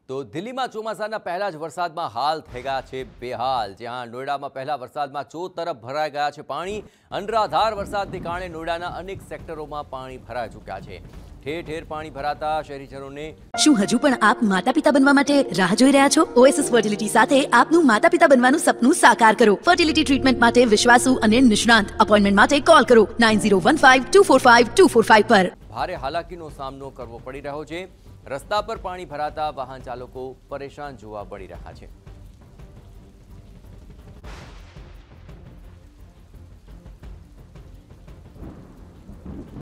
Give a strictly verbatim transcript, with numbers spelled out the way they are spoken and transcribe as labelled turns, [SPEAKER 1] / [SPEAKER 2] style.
[SPEAKER 1] તો દિલ્હીમાં ચોમાસાના પહેલા જ વરસાદમાં હાલ થઈ ગયા છે બેહાલ। જ્યાં નોઈડામાં પહેલા વરસાદમાં ચો તરફ ભરાઈ ગયા છે પાણી। અનરાધાર વરસાદને કારણે નોઈડાના અનેક સેક્ટરોમાં પાણી ભરાઈ ચૂક્યા છે। ઠેર ઠેર પાણી ભરાતા શહેરીજનોને
[SPEAKER 2] શું હજુ પણ આપ માતા પિતા બનવા માટે રાહ જોઈ રહ્યા છો? ઓએસએસ ફર્ટિલિટી સાથે આપનું માતા પિતા બનવાનું સપનું સાકાર કરો। ફર્ટિલિટી ટ્રીટમેન્ટ માટે વિશ્વાસુ અને નિષ્ણાંત અપોઇન્ટમેન્ટ માટે કોલ કરો nine zero one five two four five two four five પર।
[SPEAKER 1] ભારે હાલાકીનો સામનો કરવો પડી રહ્યો છે। રસ્તા પર પાણી ભરાતા વાહન ચાલકો પરેશાન જોવા મળી રહ્યા છે।